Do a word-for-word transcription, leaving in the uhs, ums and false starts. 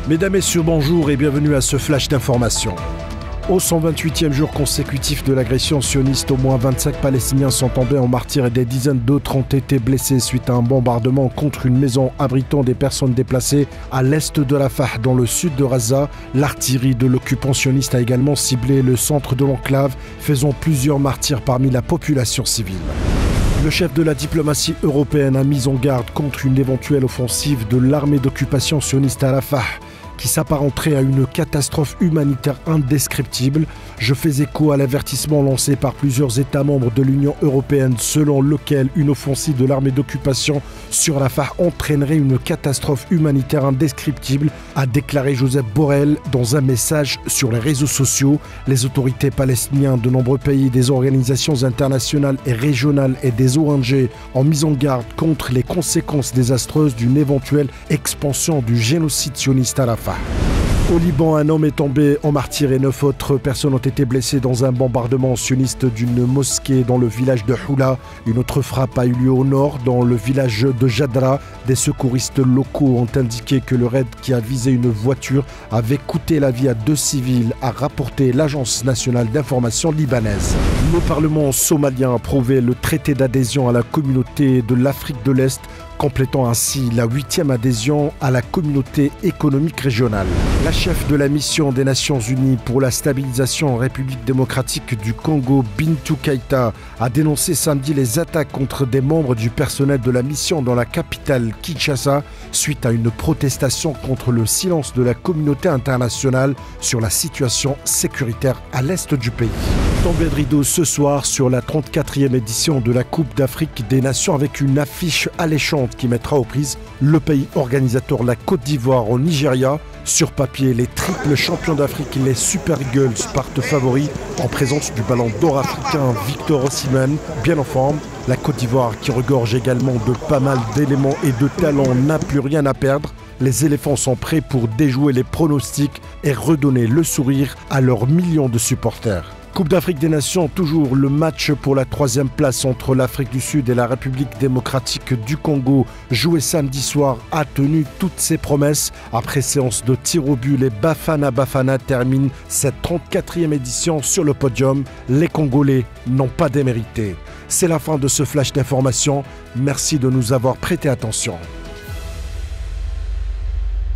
Mesdames, Messieurs, bonjour et bienvenue à ce flash d'information. Au cent vingt-huitième jour consécutif de l'agression sioniste, au moins vingt-cinq Palestiniens sont tombés en martyrs et des dizaines d'autres ont été blessés suite à un bombardement contre une maison abritant des personnes déplacées à l'est de Rafah, dans le sud de Gaza. L'artillerie de l'occupant sioniste a également ciblé le centre de l'enclave, faisant plusieurs martyrs parmi la population civile. Le chef de la diplomatie européenne a mis en garde contre une éventuelle offensive de l'armée d'occupation sioniste à Rafah, qui s'apparenterait à une catastrophe humanitaire indescriptible. Je fais écho à l'avertissement lancé par plusieurs États membres de l'Union européenne selon lequel une offensive de l'armée d'occupation sur Rafah entraînerait une catastrophe humanitaire indescriptible, a déclaré Josep Borrell dans un message sur les réseaux sociaux. Les autorités palestiniennes de nombreux pays, des organisations internationales et régionales et des O N G ont mis en garde contre les conséquences désastreuses d'une éventuelle expansion du génocide sioniste à Rafah. Au Liban, un homme est tombé en martyr et neuf autres personnes ont été blessées dans un bombardement sioniste d'une mosquée dans le village de Houla. Une autre frappe a eu lieu au nord, dans le village de Jadra. Des secouristes locaux ont indiqué que le raid qui a visé une voiture avait coûté la vie à deux civils, a rapporté l'Agence nationale d'information libanaise. Le Parlement somalien a approuvé le traité d'adhésion à la communauté de l'Afrique de l'Est, complétant ainsi la huitième adhésion à la communauté économique régionale. La chef de la mission des Nations Unies pour la stabilisation en République démocratique du Congo, Bintou Keïta, a dénoncé samedi les attaques contre des membres du personnel de la mission dans la capitale Kinshasa, suite à une protestation contre le silence de la communauté internationale sur la situation sécuritaire à l'est du pays. Tombée de rideau ce soir sur la trente-quatrième édition de la Coupe d'Afrique des Nations avec une affiche alléchante qui mettra aux prises le pays organisateur, la Côte d'Ivoire, au Nigeria. Sur papier, les triples champions d'Afrique, les Super Eagles, partent favoris en présence du ballon d'or africain Victor Osimhen, bien en forme. La Côte d'Ivoire, qui regorge également de pas mal d'éléments et de talents, n'a plus rien à perdre. Les éléphants sont prêts pour déjouer les pronostics et redonner le sourire à leurs millions de supporters. Coupe d'Afrique des Nations, toujours le match pour la troisième place entre l'Afrique du Sud et la République démocratique du Congo, joué samedi soir, a tenu toutes ses promesses. Après séance de tir au but, les Bafana Bafana terminent cette trente-quatrième édition sur le podium. Les Congolais n'ont pas démérité. C'est la fin de ce flash d'information. Merci de nous avoir prêté attention.